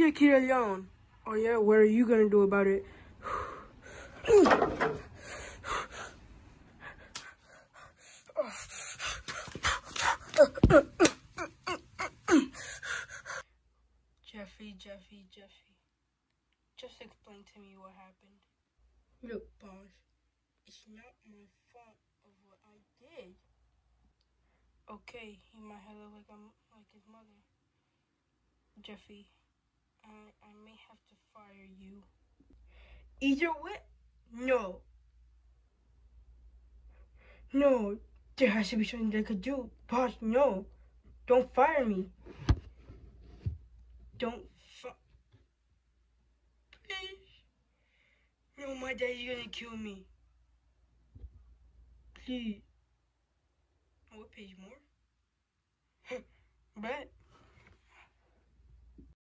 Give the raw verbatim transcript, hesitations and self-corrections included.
your kid alone. Oh yeah, what are you gonna do about it? Jeffy, Jeffy, Jeffy. Just explain to me what happened. Look, boss, it's not my fault of what I did. Okay, he might have looked like I'm like his mother. Jeffy, I I may have to fire you. Either way, no. No, there has to be something they could do. Boss, no. Don't fire me. Don't fi- Please. No, my daddy's gonna kill me. Please. What pays more? Bet.